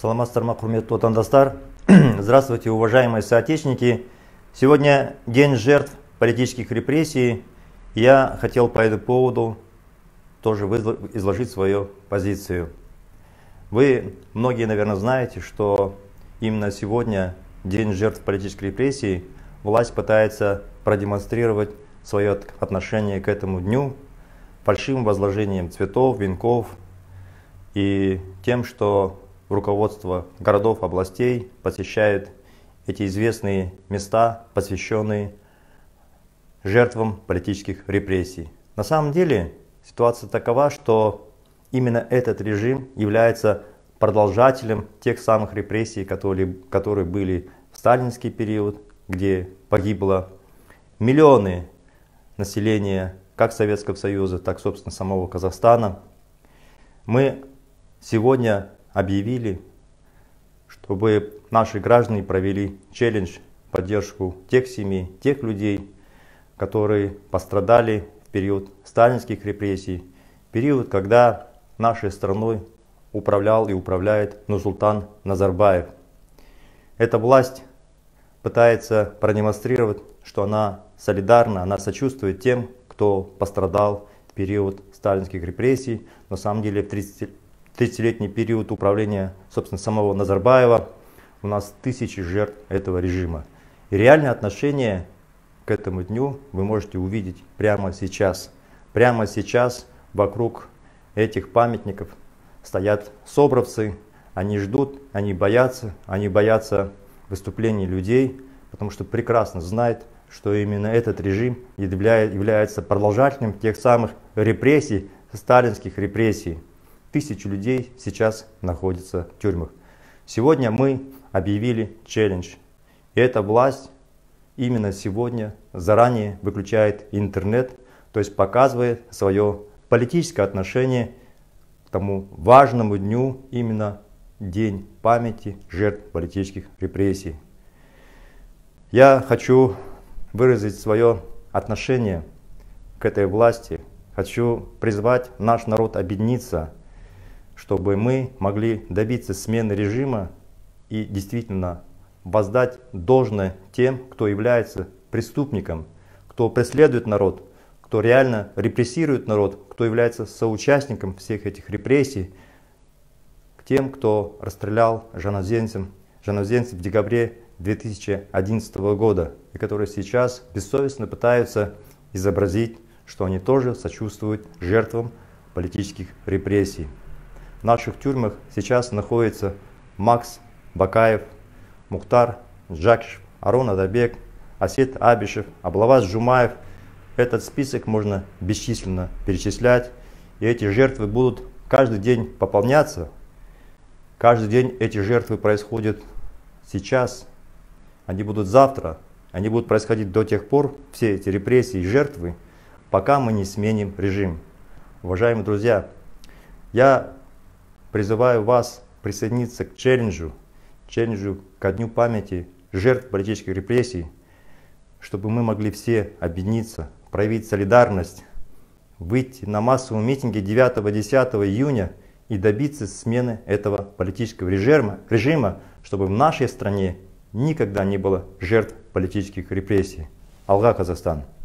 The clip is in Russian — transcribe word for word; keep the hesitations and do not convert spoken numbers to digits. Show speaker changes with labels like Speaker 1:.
Speaker 1: Саламатсыздарма, құрметті отандастар. Здравствуйте, уважаемые соотечественники. Сегодня день жертв политических репрессий. Я хотел по этому поводу тоже изложить свою позицию. Вы многие, наверное, знаете, что именно сегодня, день жертв политических репрессий, власть пытается продемонстрировать свое отношение к этому дню фальшивым возложением цветов, венков и тем, что руководство городов, областей посещает эти известные места, посвященные жертвам политических репрессий. На самом деле ситуация такова, что именно этот режим является продолжателем тех самых репрессий, которые, которые были в сталинский период, где погибло миллионы населения как Советского Союза, так, собственно, самого Казахстана. Мы сегодня объявили, чтобы наши граждане провели челлендж в поддержку тех семей, тех людей, которые пострадали в период сталинских репрессий, период, когда нашей страной управлял и управляет Нурсултан Назарбаев. Эта власть пытается продемонстрировать, что она солидарна, она сочувствует тем, кто пострадал в период сталинских репрессий. На самом деле в тридцатилетний период управления, собственно, самого Назарбаева у нас тысячи жертв этого режима. И реальное отношение к этому дню вы можете увидеть прямо сейчас. Прямо сейчас вокруг этих памятников стоят собровцы, они ждут, они боятся, они боятся выступлений людей, потому что прекрасно знают, что именно этот режим является продолжателем тех самых репрессий, сталинских репрессий. Тысячи людей сейчас находятся в тюрьмах. Сегодня мы объявили челлендж. И эта власть именно сегодня заранее выключает интернет, то есть показывает свое политическое отношение к тому важному дню, именно День памяти жертв политических репрессий. Я хочу выразить свое отношение к этой власти. Хочу призвать наш народ объединиться, чтобы мы могли добиться смены режима и действительно воздать должное тем, кто является преступником, кто преследует народ, кто реально репрессирует народ, кто является соучастником всех этих репрессий, к тем, кто расстрелял жаназенцев, жаназенцев в декабре две тысячи одиннадцатого года, и которые сейчас бессовестно пытаются изобразить, что они тоже сочувствуют жертвам политических репрессий. В наших тюрьмах сейчас находятся Макс Бакаев, Мухтар Джакишев, Арон Адабек, Асет Абишев, Аблаваз Жумаев. Этот список можно бесчисленно перечислять, и эти жертвы будут каждый день пополняться. Каждый день эти жертвы происходят сейчас, они будут завтра, они будут происходить до тех пор, все эти репрессии и жертвы, пока мы не сменим режим. Уважаемые друзья, я призываю вас присоединиться к челленджу, челленджу ко дню памяти жертв политических репрессий, чтобы мы могли все объединиться, проявить солидарность, выйти на массовые митинги девятого-десятого июня и добиться смены этого политического режима, режима, чтобы в нашей стране никогда не было жертв политических репрессий. Алга, Казахстан!